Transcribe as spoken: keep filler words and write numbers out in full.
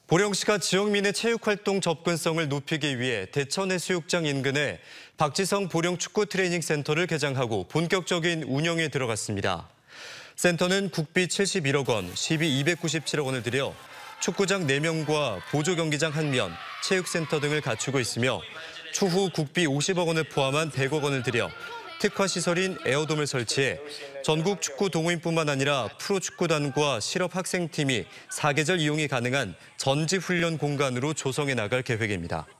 보령시가 지역민의 체육활동 접근성을 높이기 위해 대천해수욕장 인근에 박지성 보령 축구 트레이닝 센터를 개장하고 본격적인 운영에 들어갔습니다. 센터는 국비 칠십일억 원, 시비 이백구십칠억 원을 들여 축구장 네 명과 보조 경기장 한 면, 체육센터 등을 갖추고 있으며 추후 국비 오십억 원을 포함한 백억 원을 들여 특화 시설인 에어돔을 설치해 전국 축구 동호인뿐만 아니라 프로축구단과 실업 학생팀이 사계절 이용이 가능한 전지 훈련 공간으로 조성해 나갈 계획입니다.